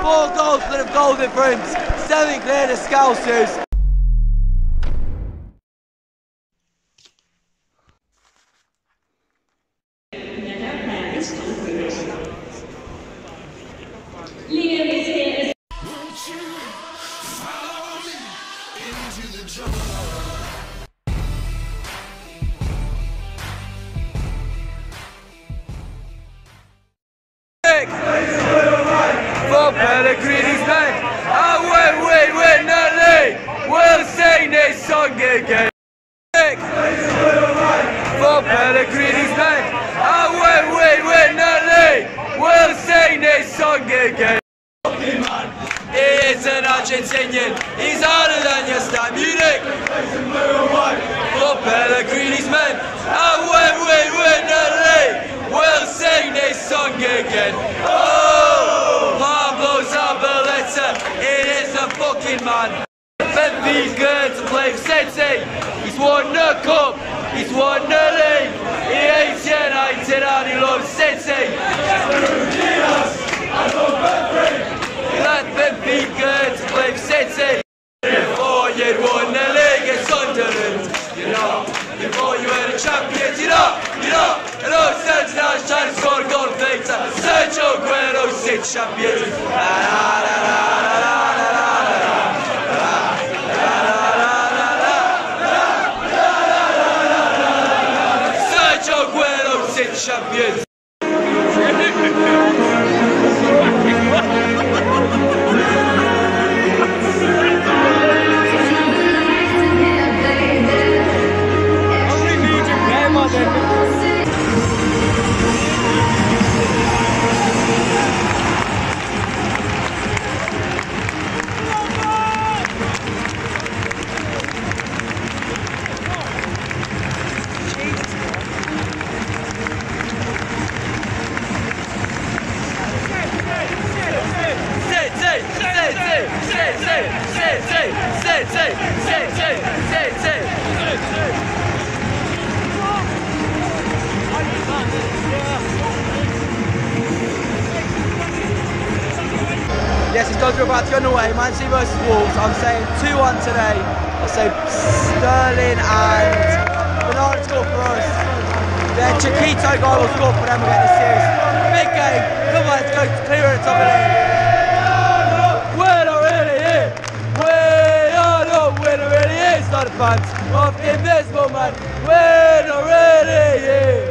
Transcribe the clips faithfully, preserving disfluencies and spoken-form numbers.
Four goals for the Golden Brims, seven clear the Scousers. For Pellegrini's men, and when we win the league, we'll sing this song again. For Pellegrini's men, and when we win the league, we'll sing this song again. He is an Argentinian, he's harder than your stamp Munich. For Pellegrini's men, and when we win the league, we'll sing this song again. Oh, Pablo Zabaleta, it is a fucking man. Benfica to play for City. He's won the cup, he's won the league. He hates United and he loves City. He left Benfica to play for City. Before you'd won the league at Sunderland, you know. Before you were the champions, you know, you know. Hello, Sergio now is trying to score a goal later. Sergio Aguero, six champions. La, la, la, la, la, Sergio Aguero, six champions. Yes, it's Dendoncker about to get underway. Man City versus Wolves. I'm saying two one today. I'll say Sterling and Bernard score for us. Then Chiquito guy will score for them. We'll get the series. Big game. Come on, let's go clear at the top of the league. We're not really here. We are not really, really here. It's not a fans of the invisible man. We're not really here.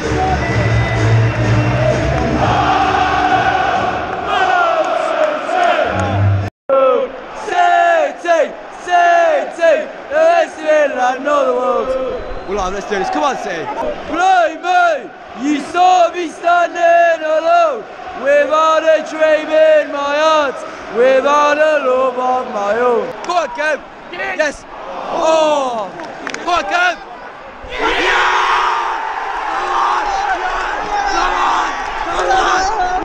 Well, on, let's do this. Come on, City. Bruyne, you saw me standing alone, without a dream in my heart, without a love of my own. Come on, Kev. Yes. Oh. Come on, Kev. Yeah! Come on. Come on.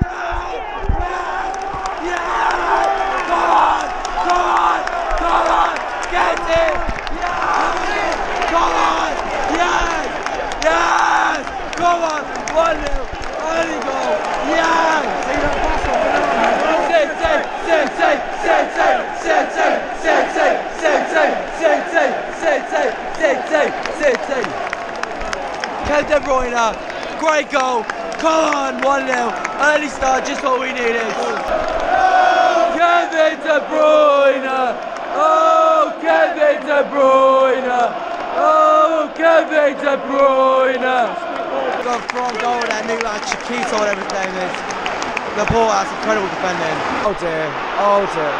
Come on. Come on. Come on. Get it. Come on! Yes! Yes! Come on! one nil! Early goal! Yes! Sit, sit, sit, sit, sit, sit, sit, sit, sit, sit, sit, sit, sit, sit, sit, sit, sit. Kevin De Bruyne, great goal! Come on! one nil! Early start, just what we needed. Kevin De Bruyne! Oh, Kevin De Bruyne! Oh, Kevin De Bruyne! Got a front goal with that new like Chiquito, whatever his name is. The ball, that's incredible defending. Oh dear, oh dear.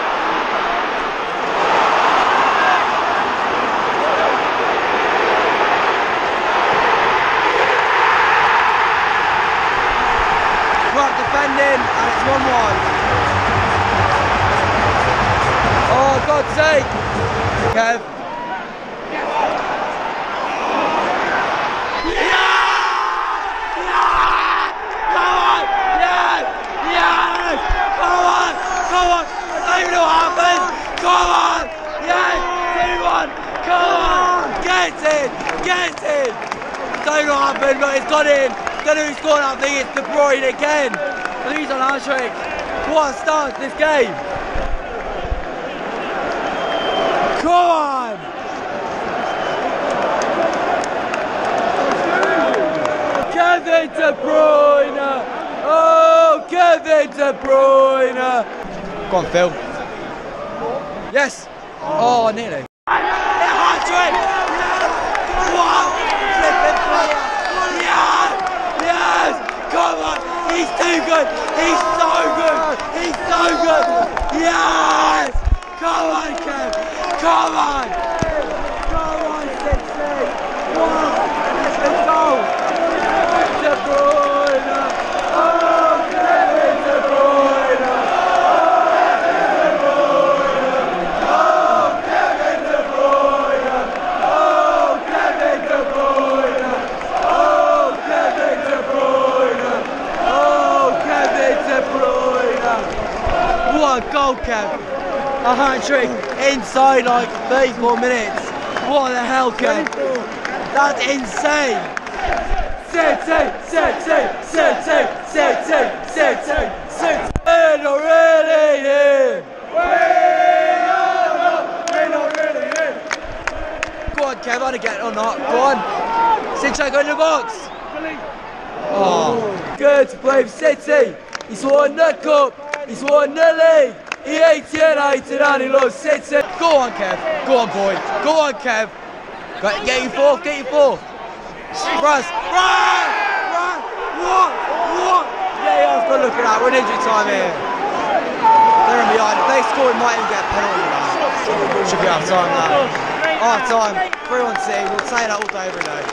Right, defending, and it's one one. Oh, God's sake! Kev. Come on! Yes! two one! Come on! Get in! Get in! Don't know what happened, but it's got in. Don't know who scored that thing, it's De Bruyne again. I think he's on our trick. What a start to this game. Come on. Kevin De Bruyne. Oh, Kevin De Bruyne. Go on, Phil. Yes. Oh, nearly. Hat-trick. Wow. Flipping player. Yes. Yes. Come on. He's too good. He's so good. He's so good. Yes. Come on, Kev. Come on. Come on, sixty. Wow. Let's go. De Bruyne. Oh, Kevin De Bruyne. What a goal, Kev. A hat-trick inside like thirty-four minutes. What the hell, Kev? That's insane. City, City, City, City, City, City. We're not really here. We're not really here. Go on, Kev, on again or not. Go on. City, go in the box. Oh, good to play for City. He's won the cup. He's won the league. He hates United and he loves City. Go on, Kev. Go on, boy. Go on, Kev. Get you fourth. Get you fourth. Russ. Run! Run! What? What? Yeah, yeah, I've got to look at that. We're in injury time here. They're in behind. If they score, we might even get a penalty now. Should be half time now. Half time. three one City. We'll say that all day, every day.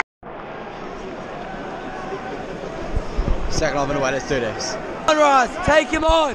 Second half underway. Let's do this. Come on, Russ. Take him on.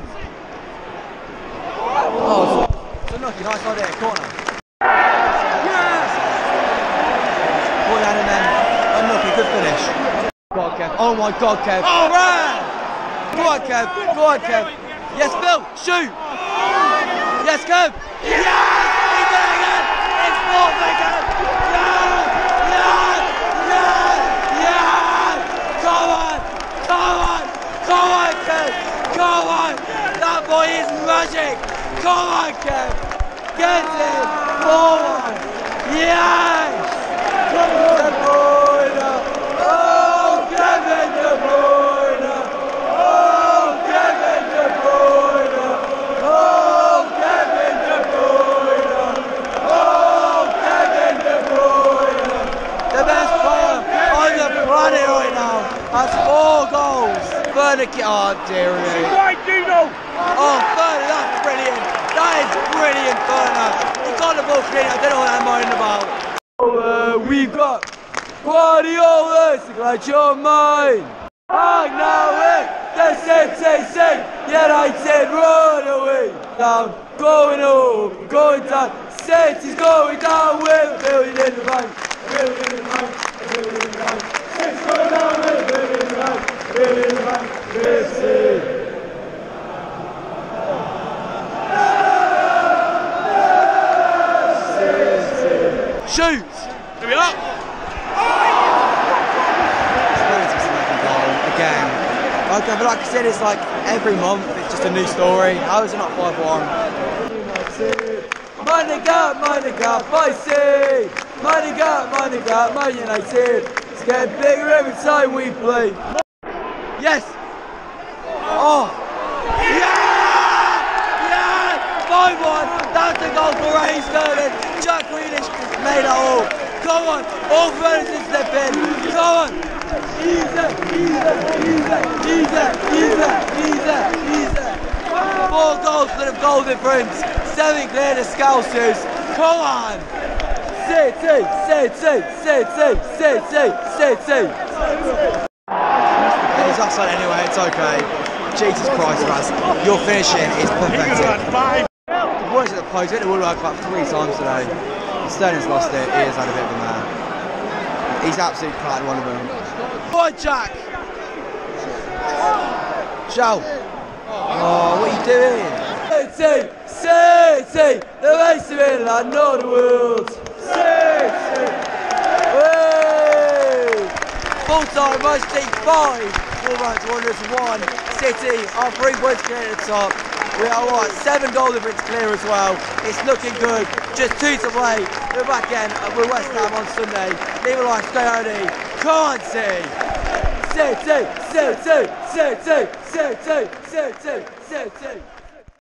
Oh, it's unlucky, nice idea, corner. Yes! Ball down and then unlucky, good finish. Go on, Kev. Oh my God, Kev. Oh, right! Go on, Kev. Go on, Kev. Yes, Phil. Shoot. Yes, Kev. Yes! He's doing it again. It's fourth again. Yes! Yes! Yes! Yes! Come on! Come on! Come on, Kev. Come on! That boy is magic. Come on, Kev! Get it! Forward! Yes! De Bruyne! Oh, Kevin De Bruyne! Oh, Kevin De Bruyne! Oh, Kevin De Bruyne! Oh, Kevin De Bruyne! The best player on the planet right now has four goals. Bernard, oh dear me. Right, Dino! Oh, Bernard, that's brilliant. That is brilliant, Bernard. He got the ball clean. I don't know what I'm moaning about. Uh, we've got Guardiola, so glad you're mine. And now we're the City sing. United run away. Down, going up, going down. City's going down. We're building in the bank. Building in the bank. Building in the bank. City's going down. We're building in the bank. Building in the bank. City. Shoot! Here we are! Again. Okay, but like I said, it's like every month, it's just a new story. How is it not five one? Money got, money got, spicy! Money got, money got, Man United! It's getting bigger every time we play. Yes! Oh! Yeah! Yeah! five one! That's the goal for Raheem Sterling! Jack Grealish made it all! Come on! All Ferguson step in! Come on! Easy! Easy! Easy! Easy! Easy! Easy! Easy! Four goals for the goal difference! Seven clear the Scousers! Come on! City! City! City! City! City! It's offside anyway, it's okay. Jesus Christ, Raz. Your finishing is perfect. The boys at the post, hit the woodwork like three times today. Sterling's lost it, he has had a bit of a man. He's absolutely clattered one of them. Boy, Jack! Joe! Oh, what are you doing? City! City! The race of England, not the world! City! Hey! Full time, Matchday five, full round to one hundred and one. City are three points clear at the top. We are what, seven goal difference clear as well. It's looking good. Just two to play. We're back again with West Ham on Sunday. Leave a like, stay early. Can't see. Say, say, say, say, say, say, say, say, say, say, say, say.